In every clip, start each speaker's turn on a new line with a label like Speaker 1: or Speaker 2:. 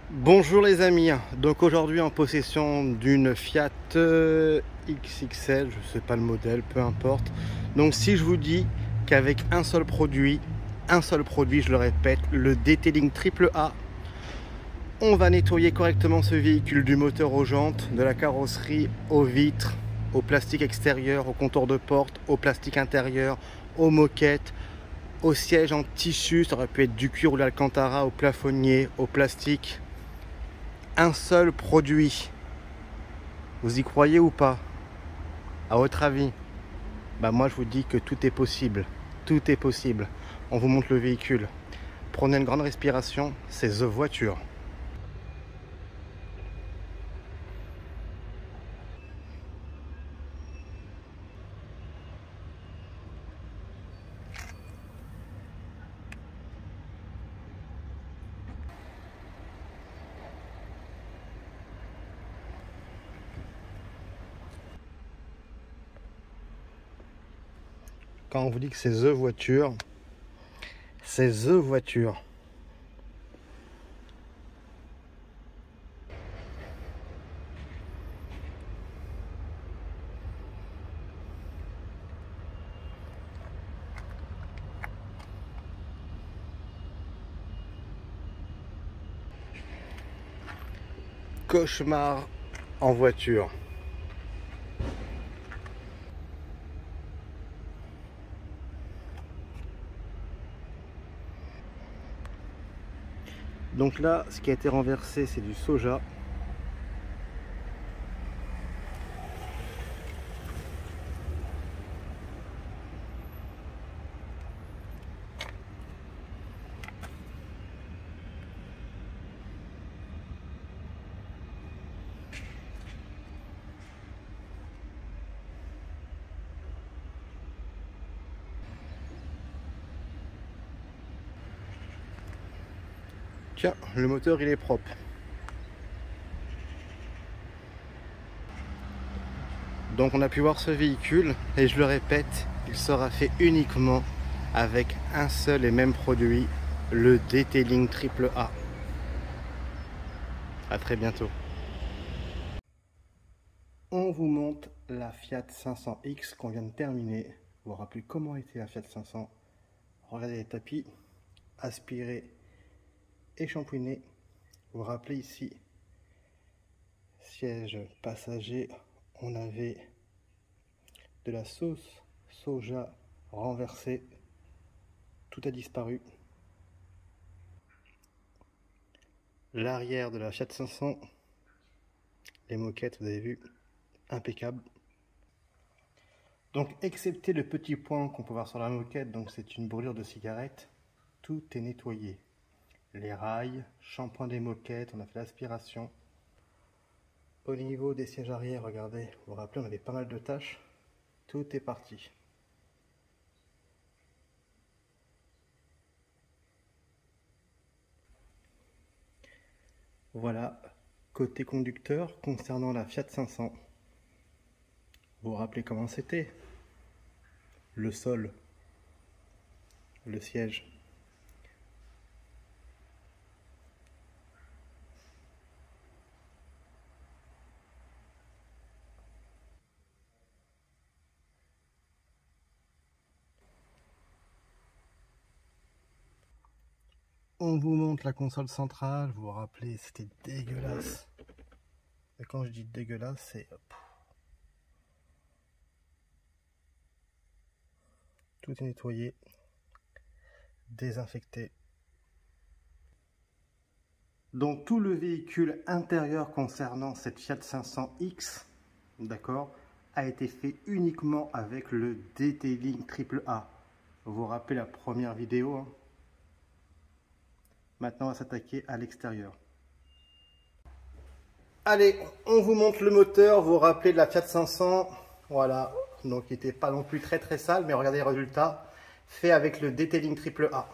Speaker 1: Bonjour les amis, donc aujourd'hui en possession d'une Fiat XXL, je sais pas le modèle, peu importe. Donc si je vous dis qu'avec un seul produit, je le répète, le Detailing Triple A, on va nettoyer correctement ce véhicule du moteur aux jantes, de la carrosserie aux vitres, au plastique extérieur, au contour de porte, au plastique intérieur, aux moquettes, au siège en tissu, ça aurait pu être du cuir ou de l'alcantara, au plafonnier, au plastique. Un seul produit. Vous y croyez ou pas? À votre avis? Bah moi je vous dis que tout est possible. Tout est possible. On vous montre le véhicule. Prenez une grande respiration, c'est The Voiture. Quand on vous dit que c'est The Voiture, c'est The Voiture. Cauchemar en voiture. Donc là, ce qui a été renversé, c'est du soja. Tiens, le moteur il est propre. Donc on a pu voir ce véhicule et je le répète, il sera fait uniquement avec un seul et même produit, le Detailing Triple A. À très bientôt. On vous montre la Fiat 500X qu'on vient de terminer. Vous vous rappelez comment était la Fiat 500? Regardez les tapis, aspirés et shampouinés. Vous vous rappelez ici, siège passager, on avait de la sauce soja renversée. Tout a disparu. L'arrière de la Fiat 500, les moquettes, vous avez vu, impeccable. Donc, excepté le petit point qu'on peut voir sur la moquette, donc c'est une brûlure de cigarette, tout est nettoyé. Les rails, shampoing des moquettes, on a fait l'aspiration. Au niveau des sièges arrière, regardez, vous vous rappelez, on avait pas mal de tâches. Tout est parti. Voilà, côté conducteur, concernant la Fiat 500. Vous vous rappelez comment c'était? Le sol, le siège. On vous montre la console centrale, vous vous rappelez, c'était dégueulasse. Et quand je dis dégueulasse, c'est... Tout est nettoyé, désinfecté. Donc tout le véhicule intérieur concernant cette Fiat 500X, d'accord, a été fait uniquement avec le Detailing Triple A. Vous vous rappelez la première vidéo, hein? Maintenant on va s'attaquer à l'extérieur. Allez, on vous montre le moteur, vous vous rappelez de la Fiat 500, voilà, donc il n'était pas non plus très sale, mais regardez les résultats, fait avec le Detailing Triple A.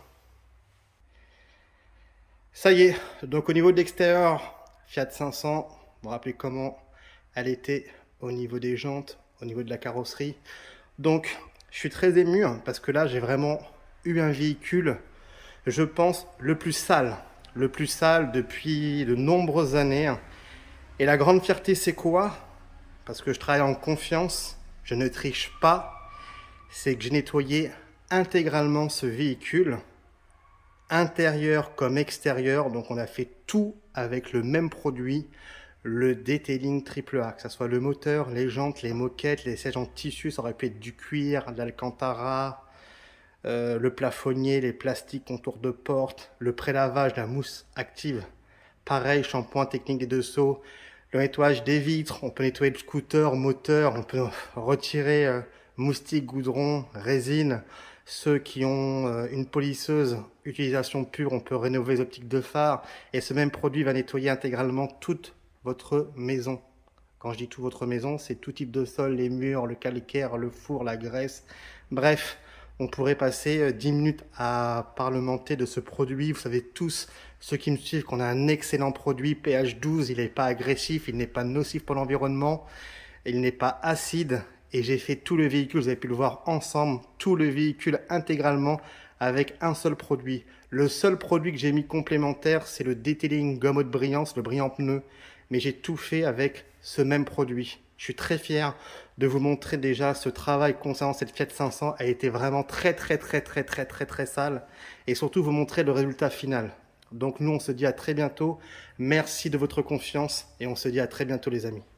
Speaker 1: Ça y est, donc au niveau de l'extérieur, Fiat 500, vous vous rappelez comment elle était au niveau des jantes, au niveau de la carrosserie. Donc je suis très ému parce que là j'ai vraiment eu un véhicule, je pense, le plus sale le plus sale depuis de nombreuses années. Et la grande fierté, c'est quoi? Parce que je travaille en confiance, je ne triche pas. C'est que j'ai nettoyé intégralement ce véhicule, intérieur comme extérieur. Donc on a fait tout avec le même produit, le detailing AAA, que ce soit le moteur, les jantes, les moquettes, les sièges en tissu, ça aurait pu être du cuir, de l'alcantara, le plafonnier, les plastiques contours de porte, le prélavage, la mousse active, pareil, shampoing technique des deux seaux, le nettoyage des vitres, on peut nettoyer le scooter, moteur, on peut retirer moustique, goudron, résine. Ceux qui ont une polisseuse, utilisation pure, on peut rénover les optiques de phare. Et ce même produit va nettoyer intégralement toute votre maison. Quand je dis toute votre maison, c'est tout type de sol, les murs, le calcaire, le four, la graisse. Bref, on pourrait passer 10 minutes à parlementer de ce produit. Vous savez tous, ceux qui me suivent, qu'on a un excellent produit pH 12. Il n'est pas agressif, il n'est pas nocif pour l'environnement, il n'est pas acide. Et j'ai fait tout le véhicule, vous avez pu le voir ensemble, tout le véhicule intégralement avec un seul produit. Le seul produit que j'ai mis complémentaire, c'est le detailing gomme haute brillance, le brillant pneu. Mais j'ai tout fait avec ce même produit. Je suis très fier de vous montrer déjà ce travail concernant cette Fiat 500. Elle a été vraiment très sale. Et surtout vous montrer le résultat final. Donc nous on se dit à très bientôt. Merci de votre confiance et on se dit à très bientôt les amis.